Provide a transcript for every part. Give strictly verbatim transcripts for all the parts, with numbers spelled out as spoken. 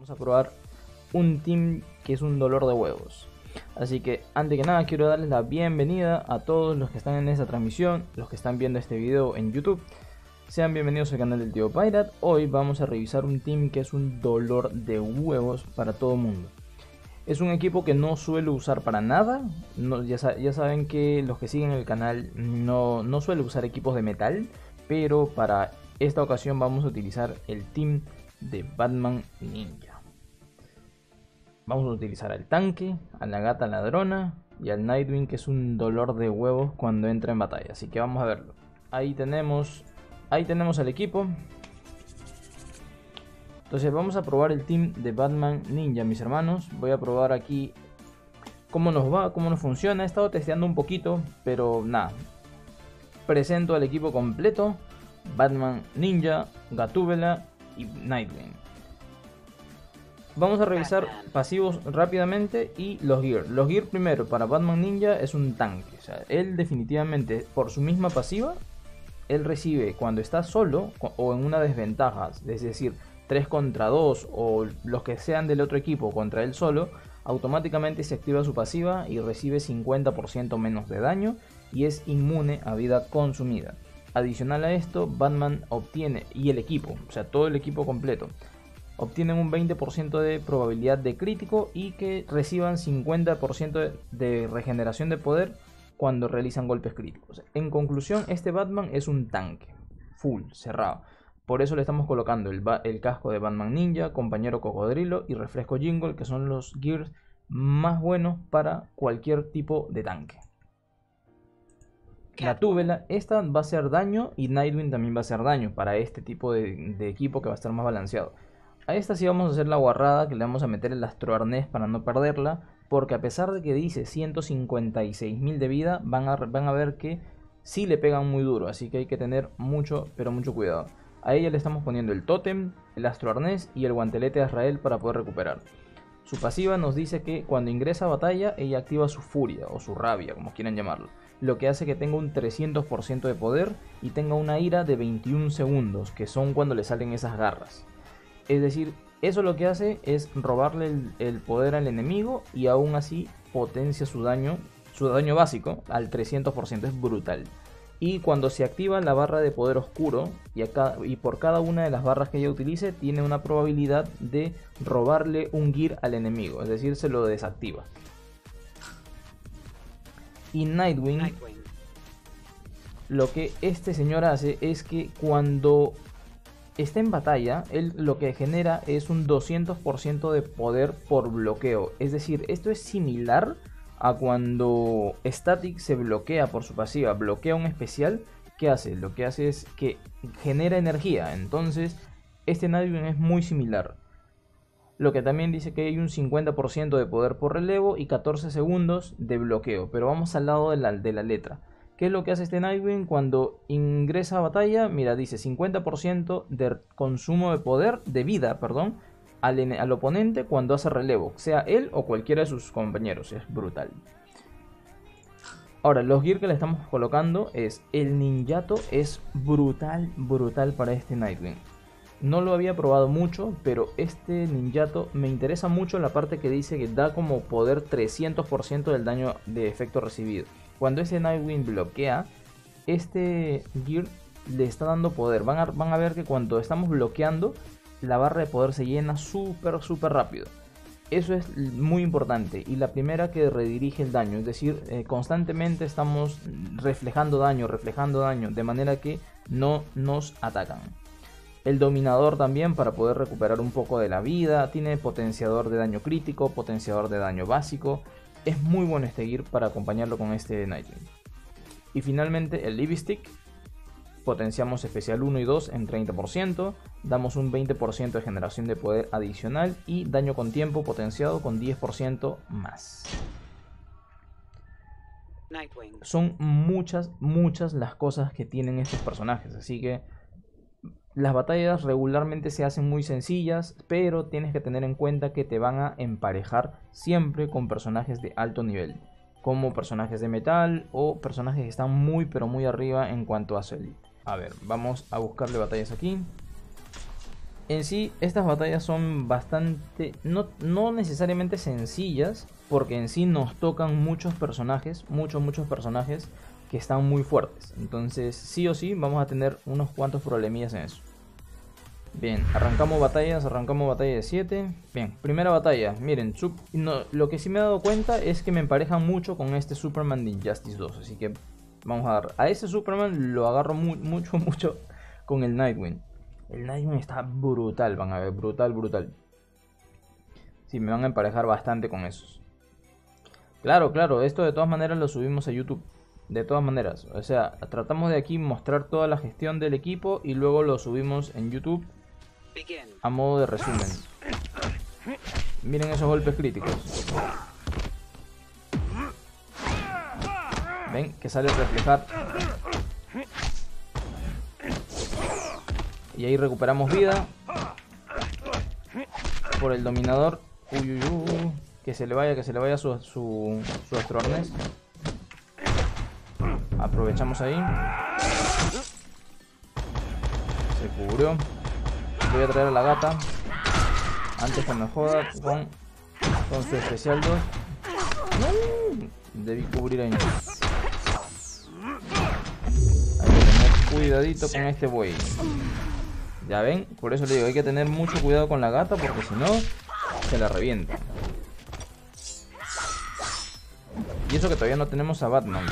Vamos a probar un team que es un dolor de huevos. Así que antes que nada quiero darles la bienvenida a todos los que están en esta transmisión, los que están viendo este video en YouTube. Sean bienvenidos al canal del tío Pirate. Hoy vamos a revisar un team que es un dolor de huevos para todo el mundo. Es un equipo que no suelo usar para nada. No, ya, ya saben que los que siguen el canal no, no suelo usar equipos de metal. Pero para esta ocasión vamos a utilizar el team de Batman Ninja. Vamos a utilizar al tanque, a la gata ladrona y al Nightwing, que es un dolor de huevos cuando entra en batalla. Así que vamos a verlo. Ahí tenemos, ahí tenemos el equipo. Entonces vamos a probar el team de Batman Ninja, mis hermanos. Voy a probar aquí cómo nos va, cómo nos funciona. He estado testeando un poquito, pero nada. Presento al equipo completo: Batman Ninja, Gatúbela y Nightwing. Vamos a revisar pasivos rápidamente y los gear. Los gear primero para Batman Ninja es un tanque. O sea, él definitivamente por su misma pasiva, él recibe cuando está solo o en una desventaja, es decir, tres contra dos o los que sean del otro equipo contra él solo, automáticamente se activa su pasiva y recibe cincuenta por ciento menos de daño y es inmune a vida consumida. Adicional a esto, Batman obtiene, y el equipo, o sea todo el equipo completo, obtienen un veinte por ciento de probabilidad de crítico y que reciban cincuenta por ciento de regeneración de poder cuando realizan golpes críticos. En conclusión, este Batman es un tanque full, cerrado. Por eso le estamos colocando el, el casco de Batman Ninja, compañero cocodrilo y refresco Jingle, que son los gears más buenos para cualquier tipo de tanque. Gatúbela, esta va a hacer daño y Nightwing también va a hacer daño para este tipo de, de equipo que va a estar más balanceado. A esta sí vamos a hacer la guarrada que le vamos a meter el astro arnés para no perderla, porque a pesar de que dice ciento cincuenta y seis mil de vida, van a, van a ver que sí le pegan muy duro, así que hay que tener mucho, pero mucho cuidado. A ella le estamos poniendo el tótem, el astro arnés y el guantelete de Azrael para poder recuperar. Su pasiva nos dice que cuando ingresa a batalla, ella activa su furia o su rabia, como quieran llamarlo, lo que hace que tenga un trescientos por ciento de poder y tenga una ira de veintiún segundos, que son cuando le salen esas garras. Es decir, eso lo que hace es robarle el, el poder al enemigo y aún así potencia su daño, su daño básico al trescientos por ciento, es brutal. Y cuando se activa la barra de poder oscuro, y, acá, y por cada una de las barras que ella utilice, tiene una probabilidad de robarle un gear al enemigo, es decir, se lo desactiva. Y Nightwing, Nightwing, lo que este señor hace es que cuando está en batalla, él lo que genera es un doscientos por ciento de poder por bloqueo. Es decir, esto es similar a cuando Static se bloquea por su pasiva, bloquea un especial. ¿Qué hace? Lo que hace es que genera energía. Entonces, este Nightwing es muy similar. Lo que también dice que hay un cincuenta por ciento de poder por relevo y catorce segundos de bloqueo. Pero vamos al lado de la, de la letra. ¿Qué es lo que hace este Nightwing cuando ingresa a batalla? Mira, dice cincuenta por ciento de consumo de poder, de vida, perdón, al, al oponente cuando hace relevo, sea él o cualquiera de sus compañeros. Es brutal. Ahora, los gear que le estamos colocando es el ninjato, es brutal, brutal para este Nightwing. No lo había probado mucho, pero este ninjato me interesa mucho la parte que dice que da como poder trescientos por ciento del daño de efecto recibido. Cuando ese Nightwing bloquea, este gear le está dando poder. Van a, van a ver que cuando estamos bloqueando, la barra de poder se llena súper, súper rápido. Eso es muy importante. Y la primera que redirige el daño. Es decir, eh, constantemente estamos reflejando daño, reflejando daño. De manera que no nos atacan. El dominador también para poder recuperar un poco de la vida. Tiene potenciador de daño crítico, potenciador de daño básico. Es muy bueno este gear para acompañarlo con este Nightwing. Y finalmente el Live Stick. Potenciamos especial uno y dos en treinta por ciento. Damos un veinte por ciento de generación de poder adicional. Y daño con tiempo potenciado con diez por ciento más. Nightwing. Son muchas, muchas las cosas que tienen estos personajes. Así que las batallas regularmente se hacen muy sencillas, pero tienes que tener en cuenta que te van a emparejar siempre con personajes de alto nivel, como personajes de metal o personajes que están muy pero muy arriba en cuanto a su elite. A ver, vamos a buscarle batallas aquí. En sí, estas batallas son bastante, no, no necesariamente sencillas, porque en sí nos tocan muchos personajes, muchos, muchos personajes que están muy fuertes. Entonces, sí o sí, vamos a tener unos cuantos problemillas en eso. Bien, arrancamos batallas, arrancamos batalla de siete. Bien, primera batalla, miren, sub, no, lo que sí me he dado cuenta es que me emparejan mucho con este Superman de Injustice dos. Así que vamos a dar, a ese Superman lo agarro mu mucho, mucho con el Nightwing. El Nightwing está brutal, van a ver, brutal, brutal. Sí, me van a emparejar bastante con esos. Claro, claro, esto de todas maneras lo subimos a YouTube. De todas maneras, o sea, tratamos de aquí mostrar toda la gestión del equipo y luego lo subimos en YouTube a modo de resumen. Miren esos golpes críticos. Ven que sale a reflejar. Y ahí recuperamos vida por el dominador. Uy, uy, uy. Que se le vaya, que se le vaya su, su, su astroarnés. Aprovechamos ahí. Se cubrió. Voy a traer a la gata antes que me joda con, con su especial dos. No, debí cubrir ahí. Hay que tener cuidadito con este buey. Ya ven, por eso le digo, hay que tener mucho cuidado con la gata porque si no, se la revienta. Y eso que todavía no tenemos a Batman.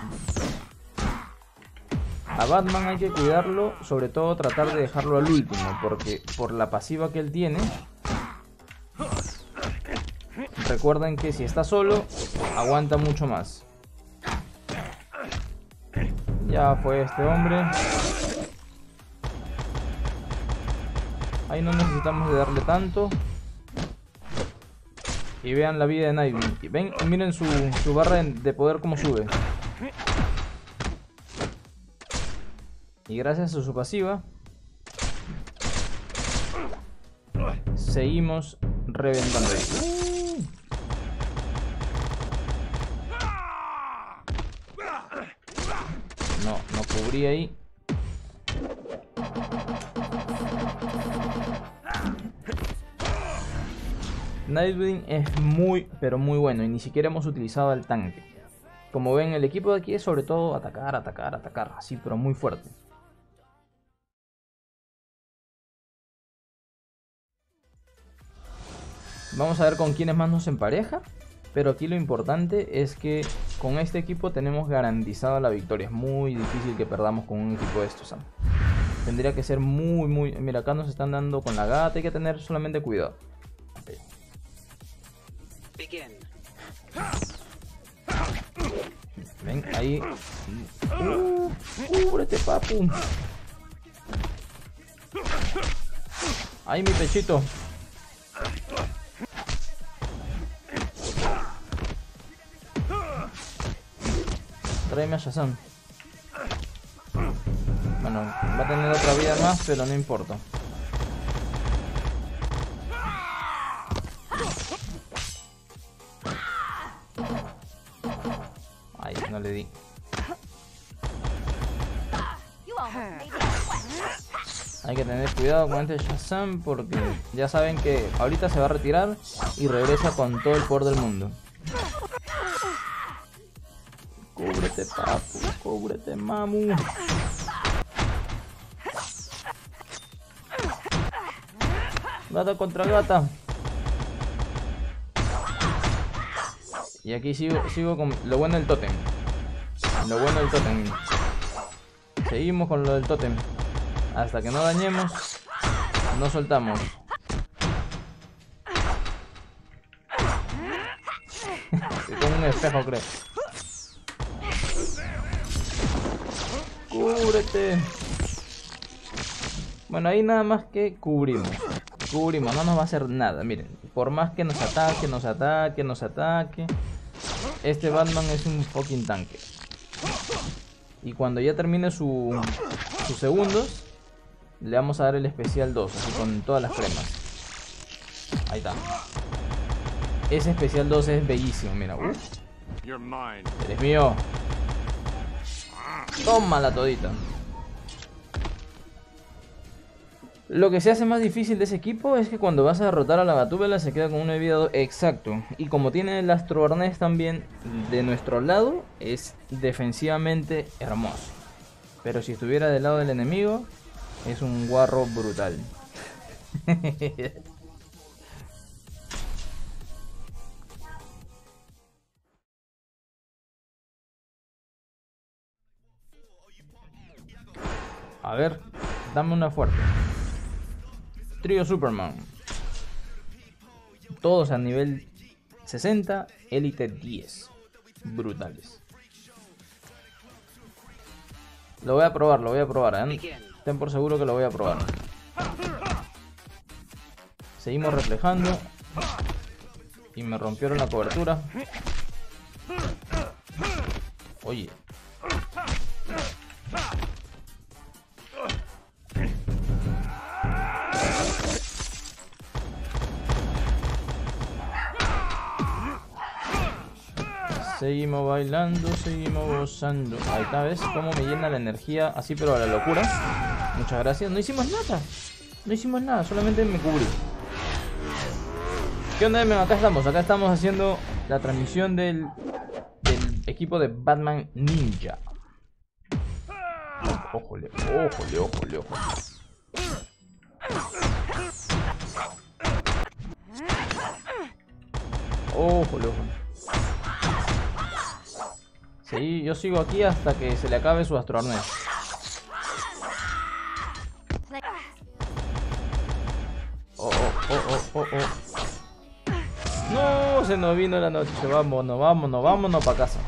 A Batman hay que cuidarlo, sobre todo tratar de dejarlo al último, porque por la pasiva que él tiene, recuerden que si está solo, aguanta mucho más. Ya fue este hombre. Ahí no necesitamos de darle tanto. Y vean la vida de Nightwing. Y ven, miren su, su barra de poder como sube. Y gracias a su pasiva seguimos reventando. Uh. No, no cubrí ahí. Nightwing es muy, pero muy bueno y ni siquiera hemos utilizado el tanque. Como ven, el equipo de aquí es sobre todo atacar, atacar, atacar, así, pero muy fuerte. Vamos a ver con quiénes más nos empareja. Pero aquí lo importante es que con este equipo tenemos garantizada la victoria. Es muy difícil que perdamos con un equipo de estos, ¿sabes? Tendría que ser muy, muy... Mira, acá nos están dando con la gata. Hay que tener solamente cuidado. Okay. Ven, ahí. Uh, cúbrete, papu. Ahí mi pechito. Tráeme a Shazam. Bueno, va a tener otra vida más, pero no importa. Ay, no le di. Hay que tener cuidado con este Shazam porque ya saben que ahorita se va a retirar y regresa con todo el poder del mundo. Cúbrete, papu, cúbrete, mamu. Gata contra gata. Y aquí sigo, sigo con lo bueno del tótem. Lo bueno del tótem. Seguimos con lo del tótem. Hasta que no dañemos, no soltamos. Con un espejo, creo. Cúbrete. Bueno, ahí nada más que cubrimos. Cubrimos, no nos va a hacer nada. Miren, por más que nos ataque, nos ataque, nos ataque, este Batman es un fucking tanque. Y cuando ya termine su, sus segundos, le vamos a dar el especial dos, así con todas las cremas. Ahí está. Ese especial dos es bellísimo, mira. Uf. Eres mío. Tómala todita. Lo que se hace más difícil de ese equipo es que cuando vas a derrotar a la Gatúbela se queda con una vida exacto. Y como tiene el Astro Arnés también de nuestro lado, es defensivamente hermoso. Pero si estuviera del lado del enemigo, es un guarro brutal. A ver, dame una fuerte. Trío Superman. Todos a nivel sesenta, élite diez. Brutales. Lo voy a probar, lo voy a probar, ¿eh? Ten por seguro que lo voy a probar. Seguimos reflejando. Y me rompieron la cobertura. Oye. Seguimos bailando, seguimos gozando. Ahí está, ¿ves? Cómo me llena la energía así, pero a la locura. Muchas gracias. No hicimos nada. No hicimos nada, solamente me cubrí. ¿Qué onda, men? Acá estamos, acá estamos haciendo la transmisión del, del equipo de Batman Ninja. Ójole, ójole, ójole, ójole. Ójole, ójole. Sí, yo sigo aquí hasta que se le acabe su Astro Arnés. Oh, oh, oh, oh, oh, oh. No, se nos vino la noche. Vámonos, vámonos, vámonos para casa.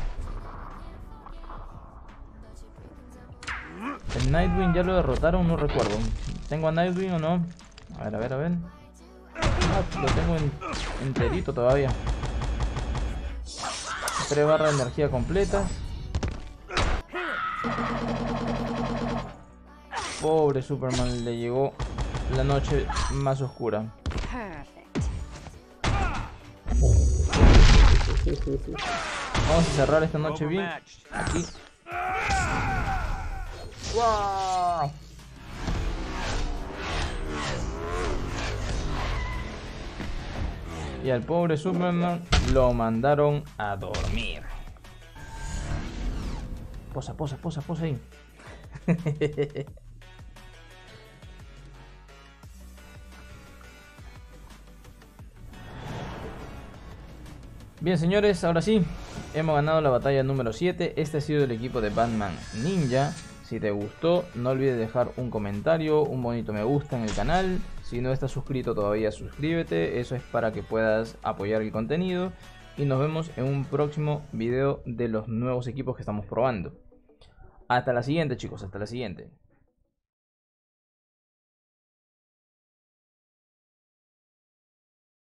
El Nightwing ya lo derrotaron, no recuerdo. ¿Tengo a Nightwing o no? A ver, a ver, a ver. Ah, lo tengo en, enterito todavía. Tres barras de energía completas. Pobre Superman, le llegó la noche más oscura. Vamos a cerrar esta noche bien. Aquí. ¡Wow! Y al pobre Superman lo mandaron a dormir. Posa, posa, posa, posa ahí. Bien, señores, ahora sí, hemos ganado la batalla número siete. Este ha sido el equipo de Batman Ninja. Si te gustó, no olvides dejar un comentario, un bonito me gusta en el canal. Si no estás suscrito todavía, suscríbete. Eso es para que puedas apoyar el contenido. Y nos vemos en un próximo video de los nuevos equipos que estamos probando. Hasta la siguiente, chicos, hasta la siguiente.